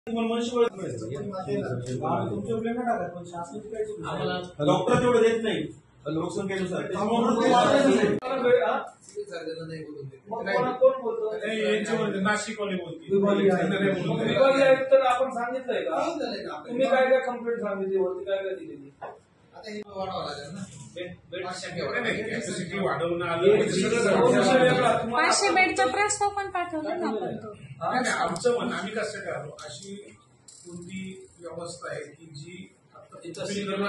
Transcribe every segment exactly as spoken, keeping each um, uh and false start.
doctor तेवढं देत नाही लोकसंख्येनुसार नाशिकवाले बोलते आपण सांगितलंय का तुम्ही काय काय कंप्लेंट सांगितली होती काय काय दिलेली पाचशे बेडचा प्रस्ताव पण पाठवला ना आपण आमचं म्हणणं आम्ही कसं करावं अशी कोणती व्यवस्था आहे की जी तुम्हाला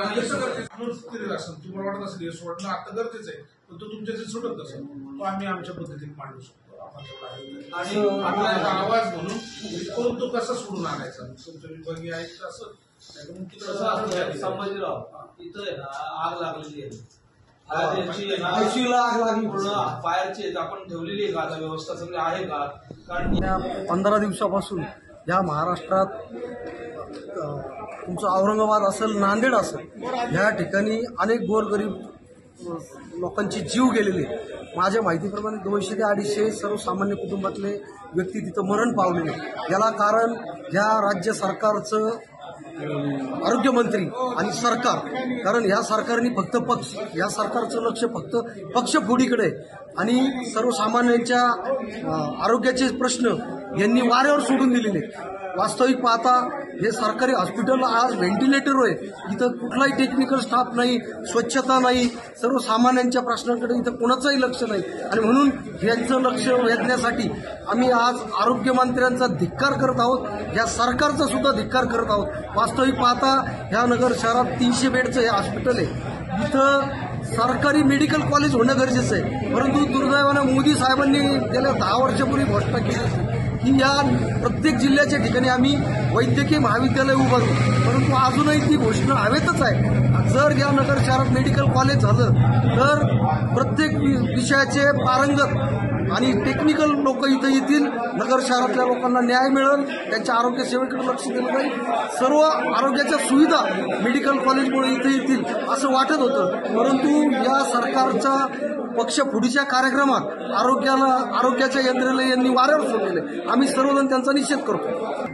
वाटत असेल सोडणं आता गरजेचं आहे पण तो तुमच्याशी सुटत असेल तो आम्ही आमच्या पद्धतीने मांडू शकतो आणि आवाज म्हणून करून तो कसा सोडून आणायचा तुमच्या विभागीय आयुक्त असं संभाजीराव इथं आग लागलेली आहे आयसीयूला आग लागली पूर्ण फायरची आपण ठेवलेली आहे का आता व्यवस्था सगळी आहे का कारण पंधरा दिवसापासून या महाराष्ट्रात तुमचं औरंगाबाद असेल नांदेड असेल ह्या ठिकाणी अनेक गोरगरीब लोकांचे जीव गेलेले माझ्या माहितीप्रमाणे दोनशे ते अडीचशे सर्वसामान्य कुटुंबातले व्यक्ती तिथं मरण पावलेले याला कारण ह्या राज्य सरकारचं आरोग्यमंत्री आणि सरकार कारण ह्या सरकारने फक्त पक्ष या सरकारचं लक्ष फक्त पक्षफोडीकडे आणि सर्वसामान्यांच्या आरोग्याचे प्रश्न यांनी वाऱ्यावर सोडून दिलेले वास्तविक पाहता हे सरकारी हॉस्पिटल आज व्हेंटिलेटर आहे इथं कुठलाही टेक्निकल स्टाफ नाही स्वच्छता नाही सर्वसामान्यांच्या प्रश्नांकडे इथं कोणाचंही लक्ष नाही आणि म्हणून यांचं लक्ष वेधण्यासाठी आम्ही आज आरोग्यमंत्र्यांचा धिक्कार करत आहोत या सरकारचा सुद्धा धिक्कार करत आहोत वास्तविक पाहता ह्या नगर शहरात तीनशे बेडचं हे हॉस्पिटल आहे इथं सरकारी मेडिकल कॉलेज होणं गरजेचं आहे परंतु दुर्दैवानं मोदी साहेबांनी गेल्या दहा वर्षापूर्वी घोषणा केली की या प्रत्येक जिल्ह्याच्या ठिकाणी आम्ही वैद्यकीय महाविद्यालय उभारू परंतु अजूनही ती घोषणा हवेतच आहे जर या नगर शहरात मेडिकल कॉलेज झालं तर प्रत्येक विषयाचे पारंगत आणि टेक्निकल लोक इथं येतील नगर शहरातल्या लोकांना न्याय मिळेल त्यांच्या आरोग्य सेवेकडे लक्ष दिलं जाईल सर्व आरोग्याच्या सुविधा मेडिकल कॉलेजमुळे इथं येतील असं वाटत होतं परंतु या सरकारच्या पक्षफोडीच्या कार्यक्रमात आरोग्याला आरोग्याच्या यंत्रणेला यांनी वाऱ्यावर सोडलेले आम्ही सर्वजण त्यांचा निषेध करतो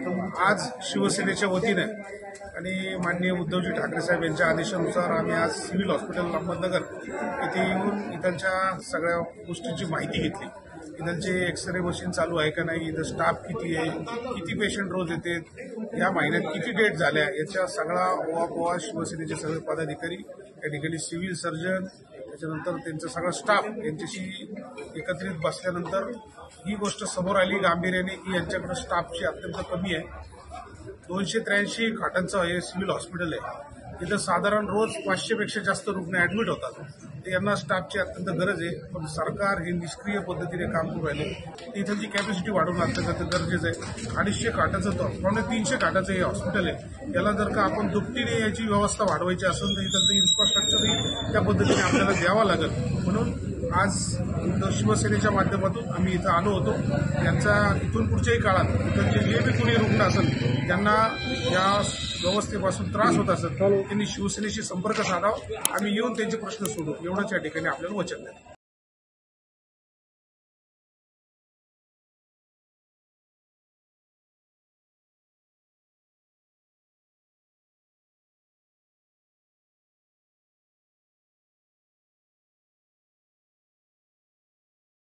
आज शिवसेनेच्या वतीने आणि माननीय उद्धवजी ठाकरे साहेब यांच्या आदेशानुसार आम्ही आज सिव्हिल हॉस्पिटल अहमदनगर येथे येऊन इथांच्या सगळ्या गोष्टींची माहिती घेतली इथांचे एक्सरे मशीन चालू आहे का नाही इथं स्टाफ किती आहे किती पेशंट रोज येते या महिन्यात किती डेट झाल्या याचा सगळा ओवापोवा शिवसेनेचे सगळे पदाधिकारी या ठिकाणी सिव्हिल सर्जन त्याच्यानंतर त्यांचा सगळा स्टाफ यांच्याशी एकत्रित बसल्यानंतर ही गोष्ट समोर आली गांभीर्याने की यांच्याकडे स्टाफची अत्यंत कमी आहे दोनशे त्र्याऐंशी खाटांचं हे सिव्हिल हॉस्पिटल आहे इथं साधारण रोज पाचशेपेक्षा जास्त रुग्ण ऍडमिट होतात यांना स्टाफची अत्यंत गरज आहे पण सरकार हे निष्क्रिय पद्धतीने काम करू राहिले इथं जी कॅपॅसिटी वाढवणं अत्यंत गरजेचं आहे अडीचशे खाटाचं पावणे तीनशे खाटाचं हे हॉस्पिटल आहे याला जर का आपण दुपटीने याची व्यवस्था वाढवायची असेल तर इथं इन्फ्रास्ट्रक्चरही त्या पद्धतीने आपल्याला द्यावं लागेल म्हणून आज शिवसेनेच्या माध्यमातून आम्ही इथं आलो होतो यांचा इथून पुढच्याही काळात इथं जे बी कोणी रुग्ण असेल त्यांना या व्यवस्थेपासून त्रास होत असेल त्यांनी शिवसेनेशी संपर्क साधावा आम्ही येऊन त्यांचे प्रश्न सोडू एवढंच या ठिकाणी आपल्याला वचन द्या